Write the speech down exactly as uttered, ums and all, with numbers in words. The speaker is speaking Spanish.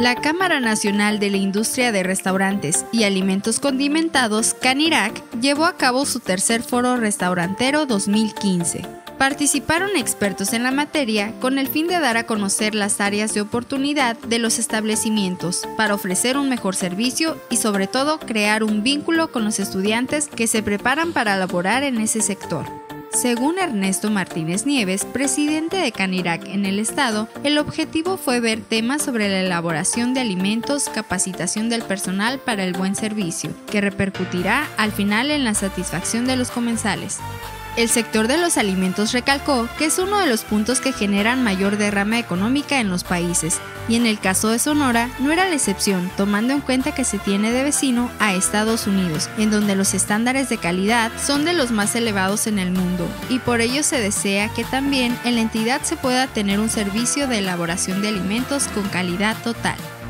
La Cámara Nacional de la Industria de Restaurantes y Alimentos Condimentados, CANIRAC, llevó a cabo su tercer Foro Restaurantero dos mil quince. Participaron expertos en la materia con el fin de dar a conocer las áreas de oportunidad de los establecimientos para ofrecer un mejor servicio y sobre todo crear un vínculo con los estudiantes que se preparan para laborar en ese sector. Según Ernesto Martínez Nieves, presidente de CANIRAC en el estado, el objetivo fue ver temas sobre la elaboración de alimentos, capacitación del personal para el buen servicio, que repercutirá al final en la satisfacción de los comensales. El sector de los alimentos recalcó que es uno de los puntos que generan mayor derrama económica en los países, y en el caso de Sonora no era la excepción, tomando en cuenta que se tiene de vecino a Estados Unidos, en donde los estándares de calidad son de los más elevados en el mundo, y por ello se desea que también en la entidad se pueda tener un servicio de elaboración de alimentos con calidad total.